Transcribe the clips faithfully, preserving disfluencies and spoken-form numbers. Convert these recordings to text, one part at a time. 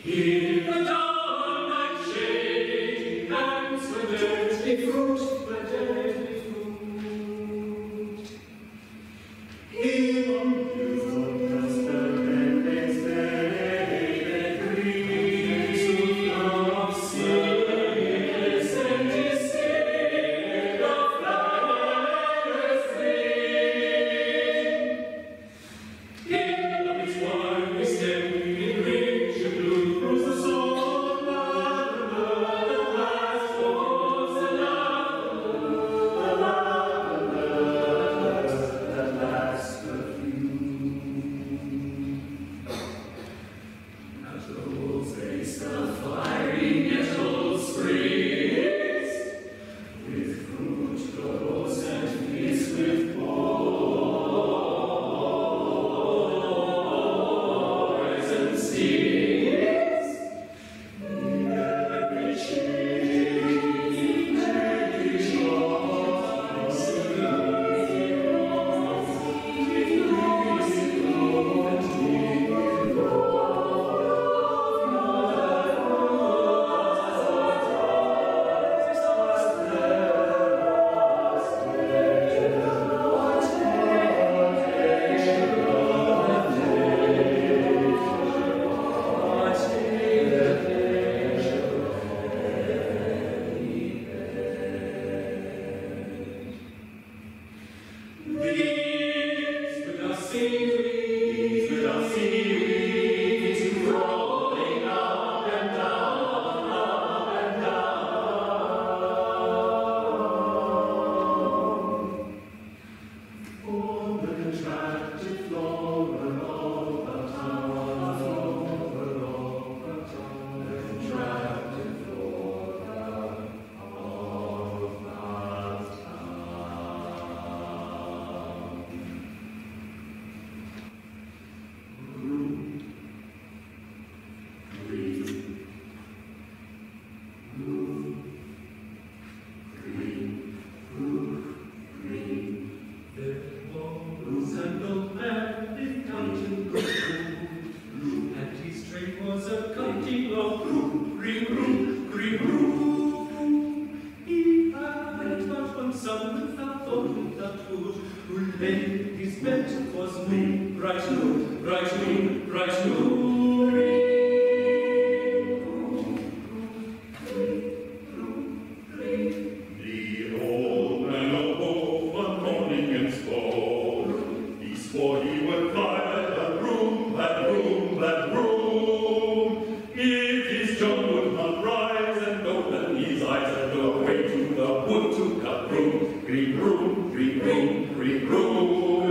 In the dawn like shade, hands the dirty fruit, the dirty fruit. Even beautiful cluster and its baby green, of silence and escape of flowers green. In its wine stem in rich and blue, rose the soul, the love, the last was the love, the love, the last, the last perfume. As rose faced the fiery nettles springs, with fruit grows and feast with poison stings. Every shade, every shore, Leaves without seaweeds, without seaweeds, rolling up and down, up and down. For the contracted flora of the town, flora of the town, the contracted flora of the town. Green, blue, green, blue, green. There was an old man in County Blue, and his trade was a cutting of blue, green, blue, green, blue. He had but one son without thought, without good, who lay his bed was moon, bright moon, bright moon, bright moon. The old man awoke one morning and spoke. He swore he would fly that room, that room, that room. If his John would not rise and open his eyes and go away to the wood to cut room, green room, green room, green room.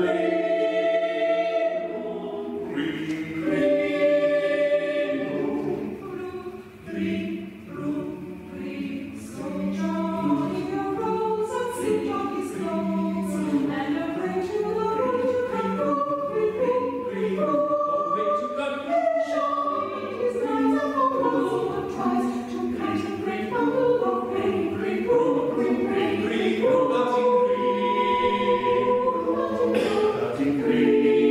Green, green room, green room, green Sing Johnny arose and sing Johnny's clothes, and away to the road to cut room, green, green, green room. away to cut room. Johnny his eyes and follows and tries to cut a great bundle of green, green room, green, green, Green room, cutting green, cutting green,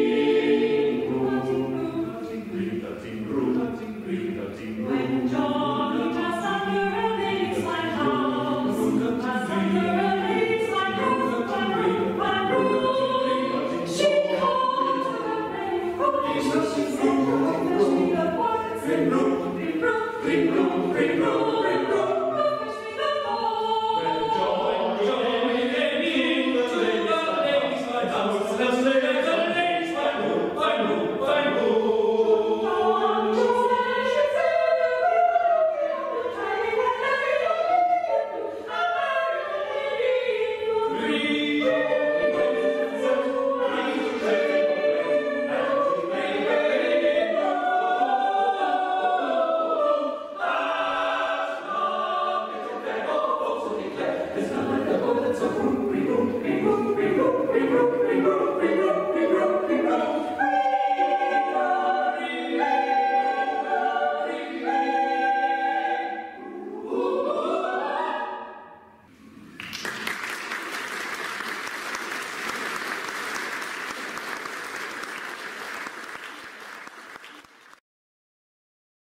green, cutting room, green, cutting room. When Johnny passed under a lady's fine house, passed under a lady's fine house, one room, one room, she called to her maid, oh, she said, oh, she the boy said, Green room, green room, green room, green room.